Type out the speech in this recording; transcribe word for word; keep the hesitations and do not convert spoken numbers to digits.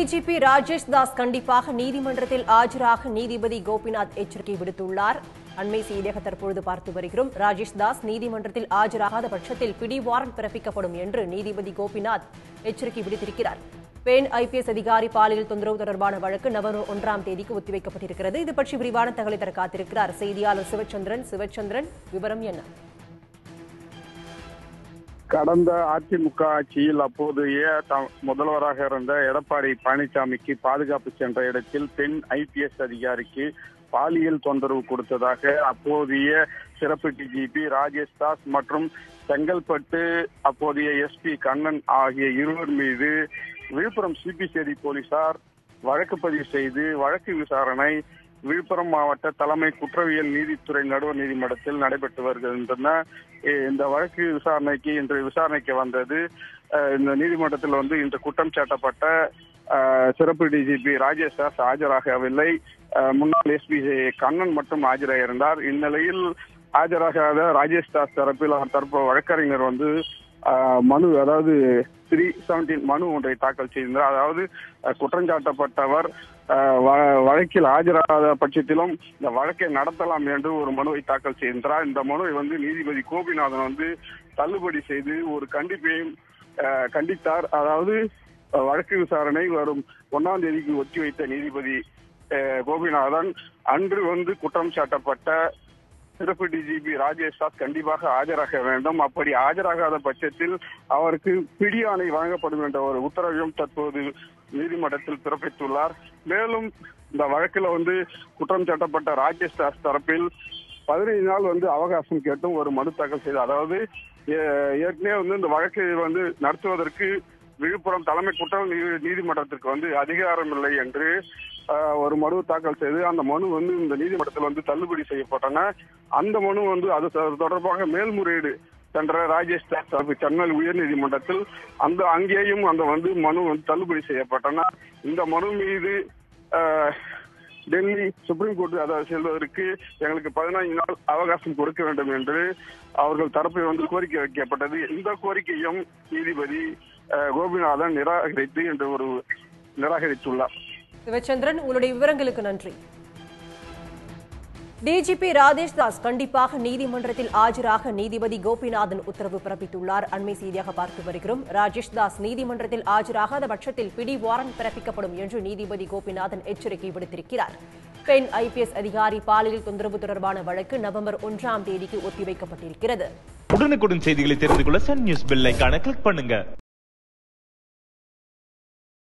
DGP Rajesh Das கண்டிப்பாக நீதிமன்றத்தில் ஆஜராக நீதிபதி கோபிநாத் எச்சரிக்கை விடுத்துள்ளார். அண்மை செய்தியாக தற்பொழுது பார்த்து வருகிறோம். ராஜேஷ் தாஸ் நீதிமன்றத்தில் ஆஜராகாத பட்சத்தில் பிடி வாரண்ட் பிறப்பிக்கப்படும் என்று நீதிபதி கோபிநாத் எச்சரிக்கை விடுத்திருக்கிறார். பெண் ஐபிஎஸ் அதிகாரி பாலியல் தொந்தரவு தொடர்பான வழக்கு நவம்பர் ஒன்றாம் தேதிக்கு ஒத்திவைக்கப்பட்டிருக்கிறது. இது பற்றி விரிவான தகவலை தர காத்திருக்கிறார் செய்தியாளர் சிவச்சந்திரன். சிவச்சந்திரன், விவரம் என்ன? கடந்த அதிமுக ஆட்சியில் அப்போதைய முதல்வராக இருந்த எடப்பாடி பழனிசாமிக்கு பாதுகாப்பு சென்ற இடத்தில் பெண் ஐபிஎஸ் அதிகாரிக்கு பாலியல் தொந்தரவு கொடுத்ததாக அப்போதைய சிறப்பு டிஜிபி ராஜேஷ் தாஸ் மற்றும் செங்கல்பட்டு அப்போதைய எஸ்பி கண்ணன் ஆகிய இருவர் மீது விழுப்புரம் சிபிசிஐடி போலீசார் வழக்கு பதிவு செய்து வழக்கு விசாரணை விழுப்புரம் மாவட்ட தலைமை குற்றவியல் நீதித்துறை நடுவர் நீதிமன்றத்தில் நடைபெற்று வருகின்றன. இந்த வழக்கு விசாரணைக்கு இன்று விசாரணைக்கு வந்தது. இந்த நீதிமன்றத்தில் வந்து இன்று குற்றம் சாட்டப்பட்ட சிறப்பு டிஜிபி ராஜேஷ் தாஸ் ஆஜராகவில்லை. முன்னாள் எஸ்பி கண்ணன் மட்டும் ஆஜராகியிருந்தார். இந்நிலையில் ஆஜராகாத ராஜேஷ் தாஸ் தரப்பில் தற்போது வழக்கறிஞர் வந்து மனு அதாவது த்ரீ செவன்டீன் மனு ஒன்றை தாக்கல் செய்திருந்தார். அதாவது குற்றஞ்சாட்டப்பட்டவர் வழக்கில் ஆஜராகாத பட்சத்திலும் இந்த வழக்கை நடத்தலாம் என்று ஒரு மனுவை தாக்கல் செய்கின்றார். இந்த மனுவை வந்து நீதிபதி கோபிநாதன் வந்து தள்ளுபடி செய்து ஒரு கண்டிப்பையும் கண்டித்தார். அதாவது வழக்கு விசாரணை வரும் ஒன்னாம் தேதிக்கு ஒத்தி வைத்த நீதிபதி கோபிநாதன் அன்று வந்து குற்றம் சாட்டப்பட்ட சிறப்பு டிஜிபி ராஜேஷ் தாஸ் கண்டிப்பாக ஆஜராக வேண்டும். அப்படி ஆஜராகாத பட்சத்தில் அவருக்கு பிடியாணை வழங்கப்படும் என்ற ஒரு உத்தரவையும் தற்போது நீதிமன்றத்தில் பிறப்பித்துள்ளார். மேலும் இந்த வழக்கில் வந்து குற்றம் சாட்டப்பட்ட ராஜேஷ் தாஸ் தரப்பில் பதினைந்து நாள் வந்து அவகாசம் கேட்டும் ஒரு மனு தாக்கல் செய்தார். அதாவது ஏற்கனவே வந்து இந்த வழக்கை வந்து நடத்துவதற்கு விழுப்புரம் தலைமை குற்றவியல் நீதிமன்றத்திற்கு வந்து அதிகாரம் இல்லை என்று ஒரு மனு தாக்கல் செய்து அந்த மனு வந்து இந்த நீதிமன்றத்தில் வந்து தள்ளுபடி செய்யப்பட்டன. அந்த மனு வந்து அது தொடர்பாக மேல்முறையீடு சென்ற ராஜேஷ் தாஸ் தரப்பு சென்னை உயர்நீதிமன்றத்தில் அந்த அங்கேயும் அந்த வந்து மனு வந்து தள்ளுபடி செய்யப்பட்டன. இந்த மனு மீது டெல்லி சுப்ரீம் கோர்ட் அதாவது செல்வதற்கு எங்களுக்கு பதினைந்து நாள் அவகாசம் கொடுக்க வேண்டும் என்று அவர்கள் தரப்பில் வந்து கோரிக்கை வைக்கப்பட்டது. இந்த கோரிக்கையும் நீதிபதி கோபிநாதன் நிராகரித்து என்று ஒரு நிராகரித்துள்ளார். சிவச்சந்திரன், உங்களுடைய விவரங்களுக்கு நன்றி. டிஜிபி ராஜேஷ் தாஸ் கண்டிப்பாக நீதிமன்றத்தில் ஆஜராக நீதிபதி கோபிநாதன் உத்தரவு பிறப்பித்துள்ளார். அண்மை செய்தியாக பார்த்து வருகிறோம். ராஜேஷ் தாஸ் நீதிமன்றத்தில் ஆஜராகாத பட்சத்தில் பிடி வாரண்ட் பிறப்பிக்கப்படும் என்று நீதிபதி கோபிநாதன் எச்சரிக்கை விடுத்திருக்கிறார். பெண் ஐபிஎஸ் அதிகாரி பாலியல் தொந்தரவு தொடர்பான வழக்கு நவம்பர் ஒன்றாம் தேதிக்கு ஒத்திவைக்கப்பட்டிருக்கிறது. உடனுக்குடன் செய்திகளை தெரிந்து கொள்ள சன் நியூஸ் பெல் ஐகானை கிளிக் பண்ணுங்க.